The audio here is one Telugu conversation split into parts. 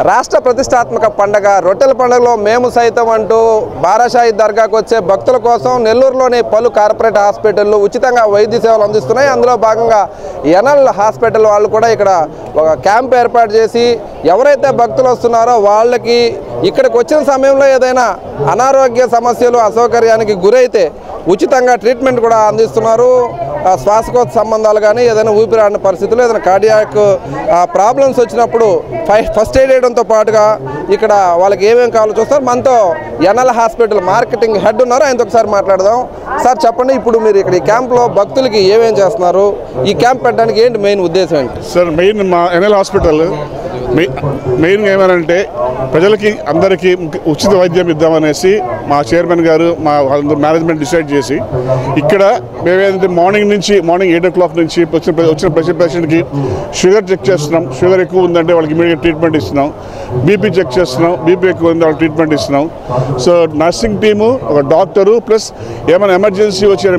రాష్ట్ర ప్రతిష్టాత్మక పండగ రొట్టెల పండుగలో మేము సైతం అంటూ బారాషాహి దర్గాకు వచ్చే భక్తుల కోసం నెల్లూరులోని పలు కార్పొరేట్ హాస్పిటళ్లు ఉచితంగా వైద్య సేవలు అందిస్తున్నాయి. అందులో భాగంగా ఎనల్ హాస్పిటల్ వాళ్ళు కూడా ఇక్కడ ఒక క్యాంప్ ఏర్పాటు చేసి ఎవరైతే భక్తులు వస్తున్నారో వాళ్ళకి ఇక్కడికి వచ్చిన సమయంలో ఏదైనా అనారోగ్య సమస్యలు అసౌకర్యానికి గురైతే ఉచితంగా ట్రీట్మెంట్ కూడా అందిస్తున్నారు. శ్వాసకోశ సంబంధాలు కానీ ఏదైనా ఊపిరాడని పరిస్థితులు ఏదైనా కార్డియాక్ ప్రాబ్లమ్స్ వచ్చినప్పుడు ఫస్ట్ ఎయిడ్ చేయడంతో పాటుగా ఇక్కడ వాళ్ళకి ఏమేమి కావాలో చూస్తారు. మనతో ఎనల్ హాస్పిటల్ మార్కెటింగ్ హెడ్ ఉన్నారు, ఆయనతో ఒకసారి మాట్లాడదాం. సార్ చెప్పండి, ఇప్పుడు మీరు ఇక్కడ ఈ క్యాంప్లో భక్తులకి ఏమేం చేస్తున్నారు, ఈ క్యాంప్ పెట్టడానికి ఏంటి మెయిన్ ఉద్దేశం ఏంటి? సార్ మెయిన్ మా ఎనల్ హాస్పిటల్ మెయిన్గా ఏమనంటే ప్రజలకి అందరికీ ఉచిత వైద్యం ఇద్దామనేసి మా చైర్మన్ గారు మా మేనేజ్మెంట్ డిసైడ్ చేసి ఇక్కడ మేమేంటంటే మార్నింగ్ 8 o'clock నుంచి వచ్చిన ప్రతి పేషెంట్కి షుగర్ చెక్ చేస్తున్నాం. షుగర్ ఎక్కువ ఉందంటే వాళ్ళకి ఇమీడియట్ ట్రీట్మెంట్ ఇస్తున్నాం. బీపీ చెక్ చేస్తున్నాం, బీపీ ఎక్కువ ఉంది వాళ్ళకి ట్రీట్మెంట్ ఇస్తున్నాం. సో నర్సింగ్ టీము, ఒక డాక్టరు ప్లస్ ఏమైనా ఎమర్జెన్సీ వచ్చి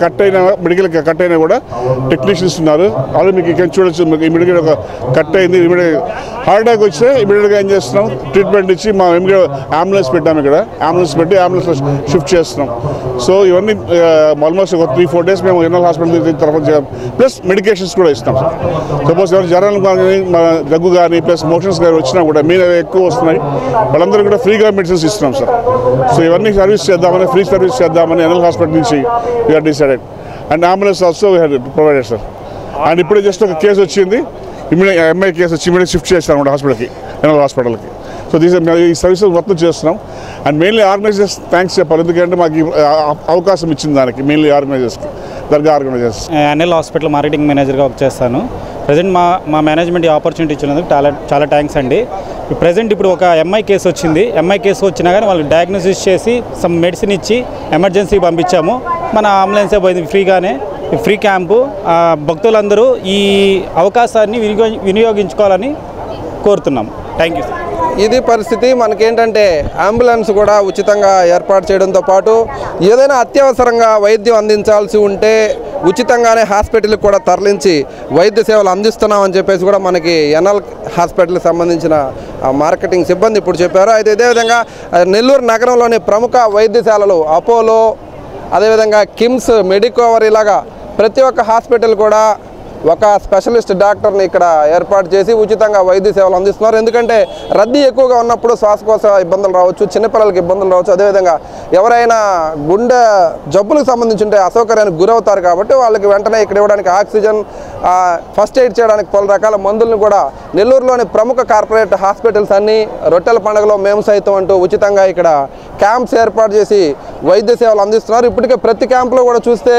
మెడికల్ కట్ అయినా కూడా టెక్నీషియన్స్ ఉన్నారు. ఆల్రెడీ మీకు ఇక్కడ చూడొచ్చు, ఇమీడియట్గా ఒక కట్ అయింది, ఇమీడియట్గా హార్ట్ అటాక్ వస్తే ఇమీడియట్గా ఏం చేస్తున్నాం, ట్రీట్మెంట్ ఇచ్చి మా అంబులెన్స్ పెట్టాము. ఇక్కడ అంబులెన్స్ పెట్టి అంబులెన్స్ షిఫ్ట్ చేస్తున్నాం. సో ఇవన్నీ ఆల్మోస్ట్ ఒక 3-4 days మేము ఎనల్ హాస్పిటల్ తరఫున ప్లస్ మెడికేషన్స్ కూడా ఇస్తాం. సార్ సపోజ్ ఎవరు జ్వరం కానీ దగ్గు కానీ ప్లస్ మోషన్స్ కానీ వచ్చినా కూడా మీద ఎక్కువ వస్తున్నాయి, వాళ్ళందరూ కూడా ఫ్రీగా మెడిసిన్స్ ఇస్తున్నాం సార్. సో ఇవన్నీ సర్వీస్ చేద్దామని, ఫ్రీ సర్వీస్ చేద్దామని ఎనల్ హాస్పిటల్ నుంచి we're decided. And ambulance also we have provided sir. And ఇప్పుడే జస్ట్ ఒక కేసు వచ్చింది, ఇమీడియట్ ఎంఐ కేసు వచ్చి ఇమీడియట్ షిఫ్ట్ చేస్తాం అనమాట హాస్పిటల్కి, ఎనల్ హాస్పిటల్కి. సో ఈ సర్వీసెస్ మొత్తం చేస్తున్నాం. అండ్ మెయిన్లీ ఆర్గనైజర్స్ థ్యాంక్స్ చెప్పాలి, ఎందుకంటే మాకు అవకాశం ఇచ్చింది దానికి. మెయిన్లీ ఆర్గనైజర్స్కి, దర్గా ఆర్గనైజర్స్. ఎనల్ హాస్పిటల్ మార్కెటింగ్ మేనేజర్గా వర్క్ చేస్తాను. ప్రజెంట్ మా మేనేజ్మెంట్ ఈ ఆపర్చునిటీ ఇచ్చినందుకు చాలా థ్యాంక్స్ అండి. ప్రజెంట్ ఇప్పుడు ఒక ఎంఐ కేసు వచ్చింది. ఎంఐ కేసు వచ్చినా కానీ వాళ్ళు డయాగ్నోసిస్ చేసి సమ్ మెడిసిన్ ఇచ్చి ఎమర్జెన్సీ పంపించాము. మన అంబులెన్సే పోయింది ఫ్రీగానే. ఫ్రీ క్యాంపు భక్తులందరూ ఈ అవకాశాన్ని వినియోగించుకోవాలని కోరుతున్నాం. Thank you sir. ఇది పరిస్థితి. మనకేంటంటే అంబులెన్స్ కూడా ఉచితంగా ఏర్పాటు చేయడంతో పాటు ఏదైనా అత్యవసరంగా వైద్యం అందించాల్సి ఉంటే ఉచితంగానే హాస్పిటల్కి కూడా తరలించి వైద్య సేవలు అందిస్తున్నామని చెప్పేసి కూడా మనకి ఎనల్ హాస్పిటల్కి సంబంధించిన మార్కెటింగ్ సిబ్బంది ఇప్పుడు చెప్పారు. అయితే ఇదేవిధంగా నెల్లూరు నగరంలోని ప్రముఖ వైద్యశాలలు అపోలో, అదేవిధంగా కిమ్స్, మెడికోవర్ ఇలాగా ప్రతి ఒక్క హాస్పిటల్ కూడా ఒక స్పెషలిస్ట్ డాక్టర్ని ఇక్కడ ఏర్పాటు చేసి ఉచితంగా వైద్య సేవలు అందిస్తున్నారు. ఎందుకంటే రద్దీ ఎక్కువగా ఉన్నప్పుడు శ్వాసకోశ ఇబ్బందులు రావచ్చు, చిన్నపిల్లలకి ఇబ్బందులు రావచ్చు, అదేవిధంగా ఎవరైనా గుండె జబ్బులకు సంబంధించి ఉంటే అసౌకర్యానికి గురవుతారు. కాబట్టి వాళ్ళకి వెంటనే ఇక్కడ ఇవ్వడానికి ఆక్సిజన్, ఫస్ట్ ఎయిడ్ చేయడానికి పలు రకాల మందులను కూడా నెల్లూరులోని ప్రముఖ కార్పొరేట్ హాస్పిటల్స్ అన్నీ రొట్టెల పండుగలో మేము సైతం అంటూ ఉచితంగా ఇక్కడ క్యాంప్స్ ఏర్పాటు చేసి వైద్య సేవలు అందిస్తున్నారు. ఇప్పటికే ప్రతి క్యాంపులో కూడా చూస్తే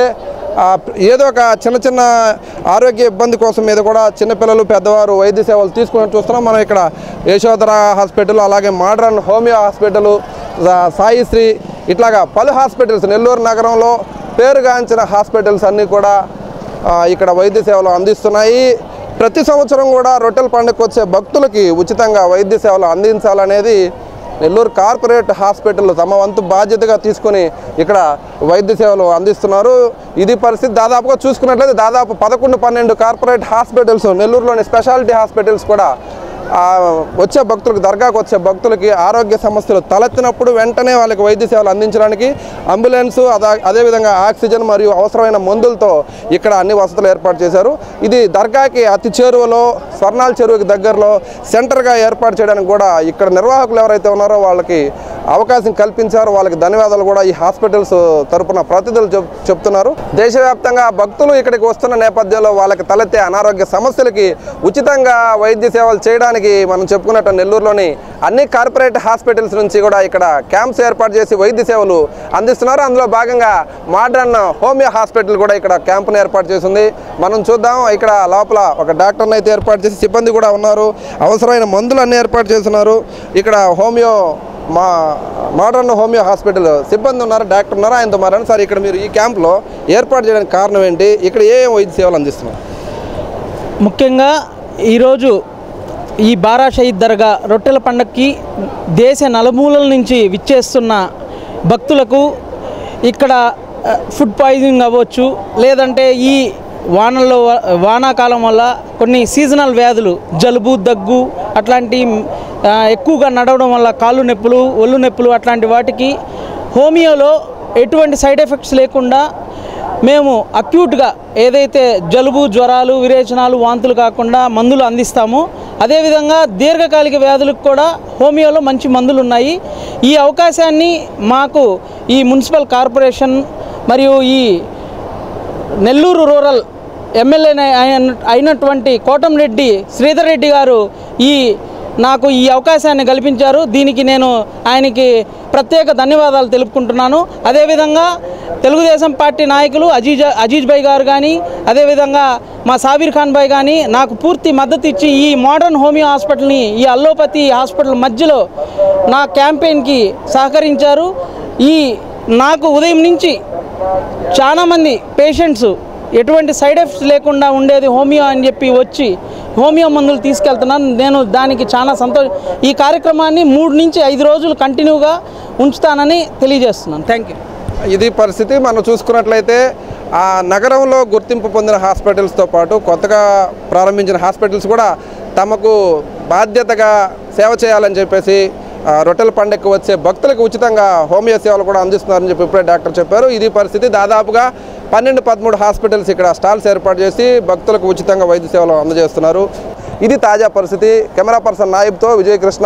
ఏదో ఒక చిన్న ఆరోగ్య ఇబ్బంది కోసం మీద కూడా చిన్నపిల్లలు, పెద్దవారు వైద్య సేవలు తీసుకుని చూస్తున్నాం. మనం ఇక్కడ యశోధర హాస్పిటల్, అలాగే మోడర్న్ హోమియో హాస్పిటల్, సాయిశ్రీ, ఇట్లాగా పలు హాస్పిటల్స్ నెల్లూరు నగరంలో పేరుగాంచిన హాస్పిటల్స్ అన్నీ కూడా ఇక్కడ వైద్య సేవలు అందిస్తున్నాయి. ప్రతి సంవత్సరం కూడా రొట్టెల పండుగకు వచ్చే భక్తులకి ఉచితంగా వైద్య సేవలు అందించాలనేది నెల్లూరు కార్పొరేట్ హాస్పిటల్ తమ వంతు బాధ్యతగా తీసుకొని ఇక్కడ వైద్య సేవలు అందిస్తున్నారు. ఇది పరిస్థితి. దాదాపుగా చూసుకున్నట్లయితే దాదాపు 11-12 కార్పొరేట్ హాస్పిటల్స్, నెల్లూరులోని స్పెషాలిటీ హాస్పిటల్స్ కూడా వచ్చే భక్తులకు, దర్గాకు వచ్చే భక్తులకి ఆరోగ్య సమస్యలు తలెత్తినప్పుడు వెంటనే వాళ్ళకి వైద్య సేవలు అందించడానికి అంబులెన్సు, అదేవిధంగా ఆక్సిజన్ మరియు అవసరమైన మందులతో ఇక్కడ అన్ని వసతులు ఏర్పాటు చేశారు. ఇది దర్గాకి అతి చేరువలో, స్వర్ణాల చెరువుకి దగ్గరలో సెంటర్గా ఏర్పాటు చేయడానికి కూడా ఇక్కడ నిర్వాహకులు ఎవరైతే ఉన్నారో వాళ్ళకి అవకాశం కల్పించారు. వాళ్ళకి ధన్యవాదాలు కూడా ఈ హాస్పిటల్స్ తరపున ప్రతినిధులు చెప్తున్నారు. దేశవ్యాప్తంగా భక్తులు ఇక్కడికి వస్తున్న నేపథ్యంలో వాళ్ళకి తలెత్తే అనారోగ్య సమస్యలకి ఉచితంగా వైద్య సేవలు చేయడానికి మనం చెప్పుకున్నట్టు నెల్లూరులోని అన్ని కార్పొరేట్ హాస్పిటల్స్ నుంచి కూడా ఇక్కడ క్యాంప్స్ ఏర్పాటు చేసి వైద్య సేవలు అందిస్తున్నారు. అందులో భాగంగా మోడర్న్ హోమియో హాస్పిటల్ కూడా ఇక్కడ క్యాంపును ఏర్పాటు చేసింది. మనం చూద్దాం. ఇక్కడ లోపల ఒక డాక్టర్ని అయితే ఏర్పాటు చేసి సిబ్బంది కూడా ఉన్నారు. అవసరమైన మందులు అన్నీ ఏర్పాటు చేస్తున్నారు. ఇక్కడ మోడర్న్ హోమియో హాస్పిటల్ సిబ్బంది ఉన్నారు, డాక్టర్ ఉన్నారు, ఆయనతో మాట్లాడండి. సార్, ఇక్కడ మీరు ఈ క్యాంప్లో ఏర్పాటు చేయడానికి కారణం ఏంటి? ఇక్కడ ఏ వైద్య సేవలు అందిస్తున్నారు? ముఖ్యంగా ఈరోజు ఈ బారాషాహి దర్గా రొట్టెల పండగకి దేశ నలుమూలల నుంచి విచ్చేస్తున్న భక్తులకు ఇక్కడ ఫుడ్ పాయిజనింగ్ అవ్వచ్చు, లేదంటే ఈ వానాకాలం వల్ల కొన్ని సీజనల్ వ్యాధులు, జలుబు, దగ్గు అట్లాంటి ఎక్కువగా నడవడం వల్ల కాళ్ళు నొప్పులు, ఒళ్ళు నొప్పులు అట్లాంటి వాటికి హోమియోలో ఎటువంటి సైడ్ ఎఫెక్ట్స్ లేకుండా మేము అక్యూట్గా ఏదైతే జలుబు, జ్వరాలు, విరేచనాలు, వాంతులు కాకుండా మందులు అందిస్తామో అదేవిధంగా దీర్ఘకాలిక వ్యాధులకు కూడా హోమియోలో మంచి మందులు ఉన్నాయి. ఈ అవకాశాన్ని మాకు ఈ మున్సిపల్ కార్పొరేషన్ మరియు ఈ నెల్లూరు రూరల్ ఎమ్మెల్యే అయినటువంటి కోటంరెడ్డి శ్రీధర్ రెడ్డి గారు నాకు ఈ అవకాశాన్ని కల్పించారు. దీనికి నేను ఆయనకి ప్రత్యేక ధన్యవాదాలు తెలుపుకుంటున్నాను. అదేవిధంగా తెలుగుదేశం పార్టీ నాయకులు అజీజ్ భాయ్ గారు కానీ, అదేవిధంగా మా సాబీర్ ఖాన్ భాయ్ కానీ నాకు పూర్తి మద్దతు ఇచ్చి ఈ మోడర్న్ హోమియో హాస్పిటల్ని ఈ అల్లోపతి హాస్పిటల్ మధ్యలో నా క్యాంపెయిన్కి సహకరించారు. నాకు ఉదయం నుంచి చాలామంది పేషెంట్స్ ఎటువంటి సైడ్ ఎఫెక్ట్స్ లేకుండా ఉండేది హోమియో అని చెప్పి వచ్చి హోమియో మందులు తీసుకెళ్తున్నాను. నేను దానికి చాలా ఈ కార్యక్రమాన్ని 3 నుంచి 5 రోజులు కంటిన్యూగా ఉంచుతానని తెలియజేస్తున్నాను. Thank you. ఇది పరిస్థితి. మనం చూసుకున్నట్లయితే ఆ నగరంలో గుర్తింపు పొందిన హాస్పిటల్స్తో పాటు కొత్తగా ప్రారంభించిన హాస్పిటల్స్ కూడా తమకు బాధ్యతగా సేవ చేయాలని చెప్పేసి రొట్టెల పండుగకు వచ్చే భక్తులకు ఉచితంగా హోమియో సేవలు కూడా అందిస్తున్నారని చెప్పి ఇప్పుడే డాక్టర్ చెప్పారు. ఇది పరిస్థితి. దాదాపుగా 12-13 హాస్పిటల్స్ ఇక్కడ స్టాల్స్ ఏర్పాటు చేసి భక్తులకు ఉచితంగా వైద్య సేవలు అందజేస్తున్నారు. ఇది తాజా పరిస్థితి. కెమెరా పర్సన్ నాయిబ్తో విజయకృష్ణ.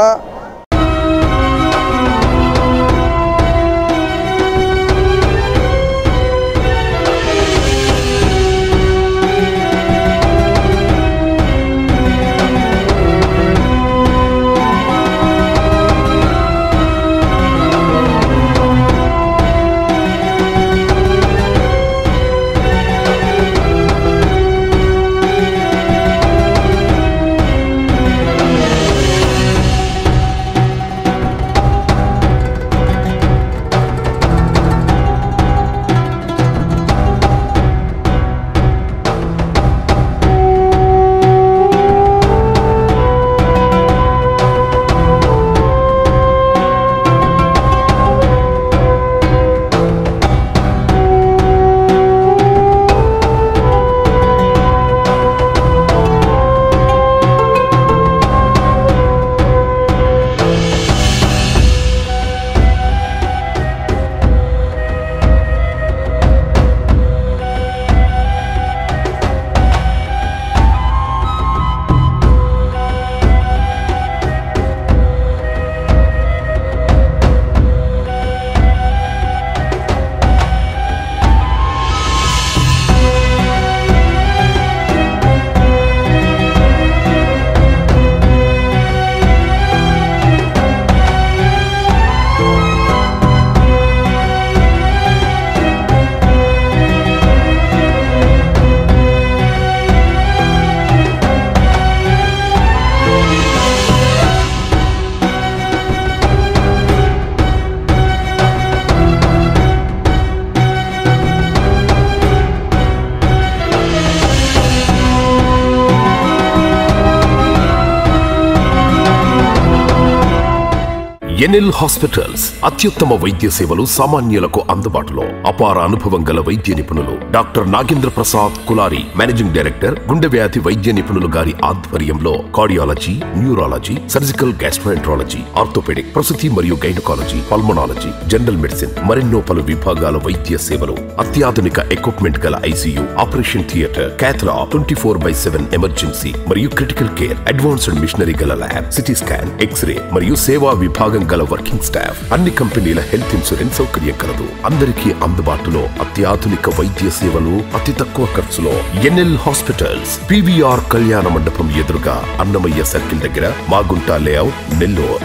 ఎన్ఎల్ హాస్పిటల్స్ అత్యుత్తమ వైద్య సేవలు సామాన్యులకు అందుబాటులో. అపార అనుభవం గల వైద్య నిపుణులు doctor Nagendra Prasad Kulari, managing director, గుండె వ్యాధి వైద్య నిపుణులు గారి ఆధ్వర్యంలో cardiology, neurology, surgical gastroenterology, orthopedic, ప్రసూతి మరియు గైనకాలజీ, పల్మనాలజీ, జనరల్ మెడిసిన్ మరెన్నో పలు విభాగాల వైద్య సేవలు. అత్యాధునిక ఎక్విప్మెంట్ గల ICU, operation theatre, cath lab, 24/7 emergency మరియు క్రిటికల్ కేర్, అడ్వాన్స్డ్ మిషనరీ గల ల్యాబ్, సిటీ స్కాన్, ఎక్స్రే మరియు సేవా విభాగం గల వర్కింగ్ స్టాఫ్. అన్ని కంపెనీల హెల్త్ ఇన్సూరెన్స్ సౌకర్యం కలదు. అందరికీ అందుబాటులో అత్యాధునిక వైద్య సేవలు అతి తక్కువ ఖర్చులో. ఎన్ఎల్ హాస్పిటల్స్, పివిఆర్ కళ్యాణ మండపం ఎదురుగా, అన్నమయ్య సర్కిల్ దగ్గర, మాగుంట లేఅవుట్, నెల్లూరు.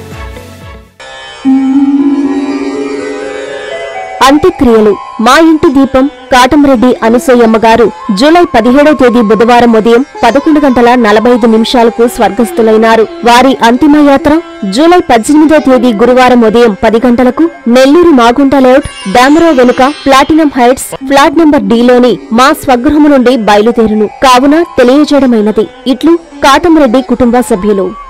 అంత్యక్రియలు. మా ఇంటి దీపం కాటంరెడ్డి అనసూయమ్మ గారు జూలై 17వ తేదీ బుధవారం ఉదయం 11:45 స్వర్గస్థులైనారు. వారి అంతిమయాత్ర జూలై 18వ తేదీ గురువారం ఉదయం 10 గంటలకు నెల్లూరు మాగుంట లేఅవుట్, డామరో వెనుక platinum heights flat number D లోని మా స్వగృహము నుండి బయలుదేరును. కావున తెలియజేయడమైనది. ఇట్లు కాటంరెడ్డి కుటుంబ సభ్యులు.